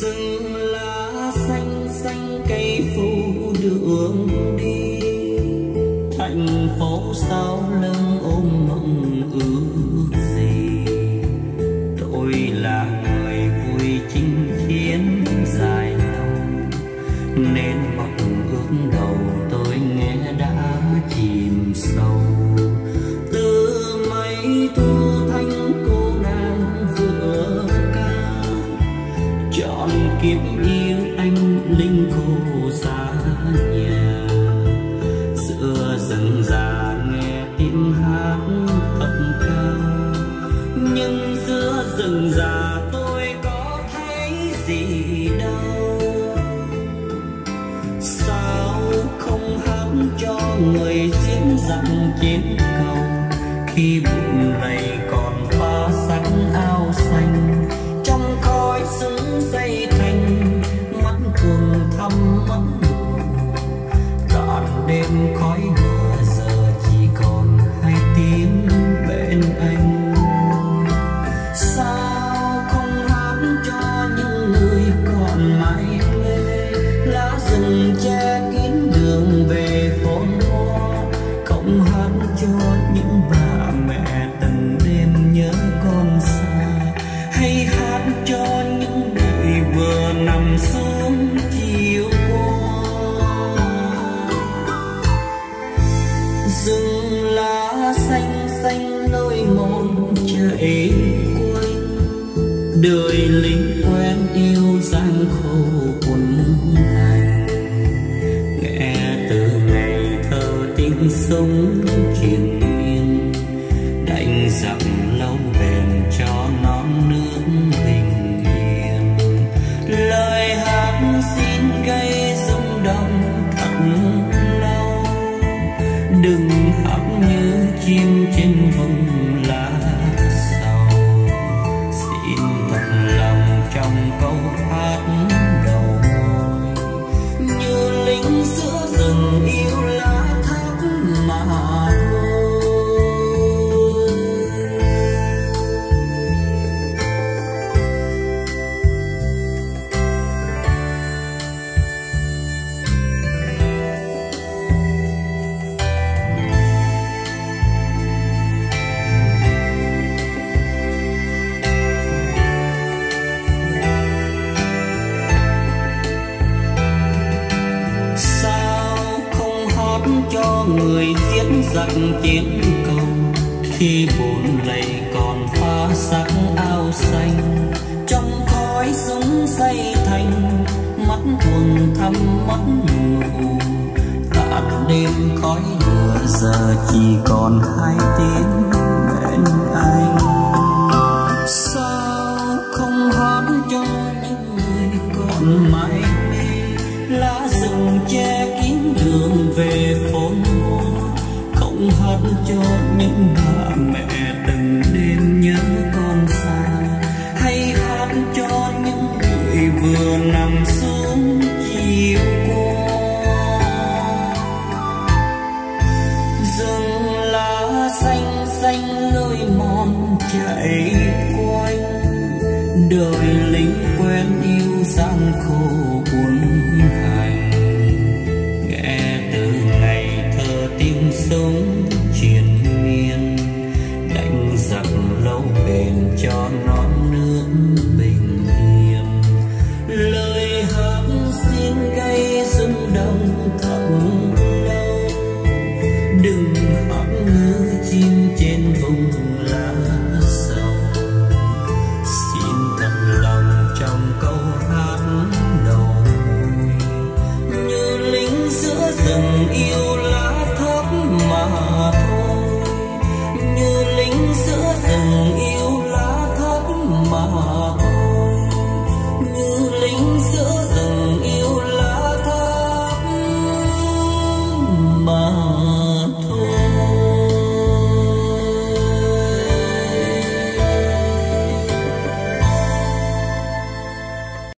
rừng lá xanh xanh cây phủ đường đi, thành phố sau lưng ôm mộng ước gì. Tôi là người vui chinh chiến dài lâu, nên mộng ước đầu tôi nghe đã chìm sâu. Từ mấy thu thanh cô nàng vừa ca, chọn kiếp yêu anh linh khô xa nhà. Giữa rừng già nghe tiếng hát thập ca, nhưng giữa rừng già tôi có thấy gì đâu. Sao không hát cho người diễn dặn trên cầu, khi bụi lầy còn pha sáng áo xanh, trong khói súng dây thành mắt thường thăm mắt mù. Tàn đêm khói lửa giờ chỉ còn hai tiếng bên anh. Sao không hát cho những người còn mãi mê, lá rừng che kín đường về phồn hoa. Không hát cho những bà mẹ từng đêm nhớ con xa, hay hát cho những người vừa nằm xuống chiều qua. Rừng lá xanh xanh lối mòn chạy quanh, đời lính quen yêu gian khổ quần hành. Nghe từ ngày thơ tiếng sông triền miên, đánh giặc lâu bền cho non nước bình yên. Lời hát xin gây rung động thật lâu, đừng hát như chim trên vùng lá sầu. Xin thật lòng trong câu hát đầu môi, như lính giữa rừng yêu lá thắm mà thôi. Cho người diễn dặn chiến cầu, khi bùn lầy còn pha sắc áo xanh, trong khói súng xây thành mắt quầng thăm mắt mù. Tàn đêm khói lửa giờ chỉ còn hai tiếng bên anh. Sao không hát cho những người còn mãi mê, lá rừng che kín đường về phồn hoa. Không hát cho những bà mẹ từng đêm nhớ con xa, hay hát cho những người vừa nằm xuống chiều qua. Rừng lá xanh xanh lối mòn chạy quanh, đời lính quen yêu gian khổ buồn hành. Nghe từ ngày thơ tiếng súng triền miên, đánh giặc lâu bền cho non nước bình yên. Lời hát xin gây rung động thật lâu, đừng hát như chim trên vùng lá sầu. Xin thật lòng trong câu hát đầu môi, như lính giữa rừng yêu lá thấp mà thôi. Như lính giữa rừng yêu lá thấp mà thôi.